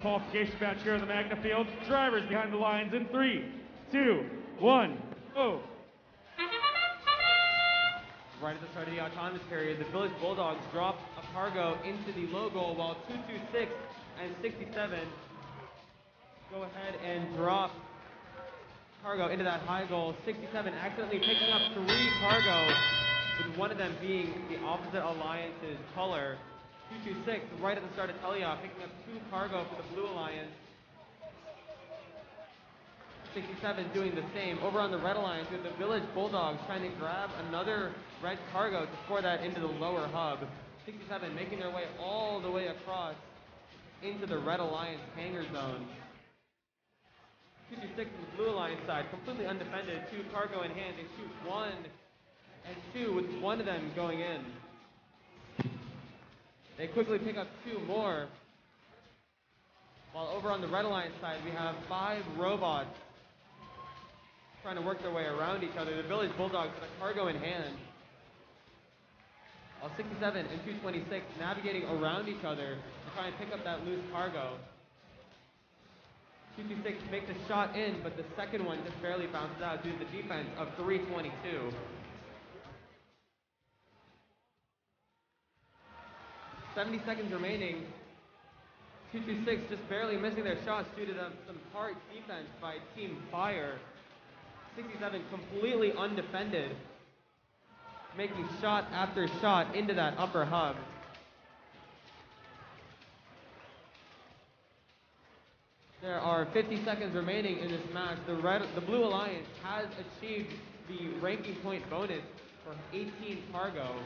Qualification match here on the Magna field. Drivers behind the lines in 3, 2, 1, go. Right at the start of the autonomous period, the Village Bulldogs drop a cargo into the low goal, while 226 and 67 go ahead and drop cargo into that high goal. 67 accidentally picking up 3 cargo, with one of them being the opposite alliance's color. 226 right at the start of teleoff, picking up 2 cargo for the Blue Alliance. 67 doing the same. Over on the Red Alliance with the Village Bulldogs trying to grab another red cargo to pour that into the lower hub. 67 making their way all the way across into the Red Alliance hangar zone. 226 on the Blue Alliance side, completely undefended, 2 cargo in hand. They shoot 1 and 2 with one of them going in. They quickly pick up 2 more. While over on the Red Alliance side, we have 5 robots trying to work their way around each other. The Village Bulldogs with a cargo in hand. While 67 and 226 navigating around each other to try and pick up that loose cargo. 226 makes a shot in, but the second one just barely bounces out due to the defense of 322. 70 seconds remaining. 226 just barely missing their shots due to some hard defense by Team Fire. 67 completely undefended, making shot after shot into that upper hub. There are 50 seconds remaining in this match. The Blue Alliance has achieved the ranking point bonus for 18 cargo.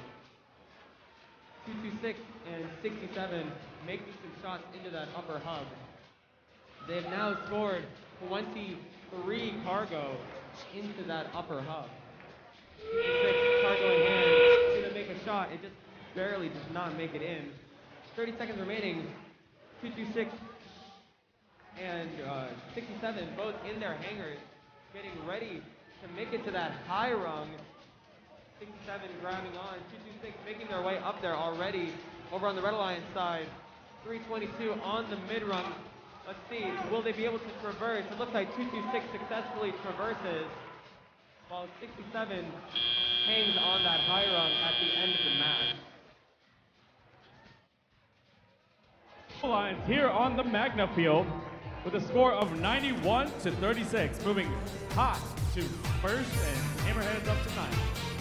226 and 67 making some shots into that upper hub. They've now scored 23 cargo into that upper hub. 226 cargo in hand, it's gonna make a shot. It just barely does not make it in. 30 seconds remaining. 226 and 67 both in their hangars, getting ready to make it to that high rung. 67 grabbing on, 226 making their way up there already. Over on the Red Alliance side, 322 on the mid-rung. Let's see, will they be able to traverse? It looks like 226 successfully traverses, while 67 hangs on that high rung at the end of the match. Alliance here on the Magna field with a score of 91 to 36, moving hot to first and Hammerheads up to 9.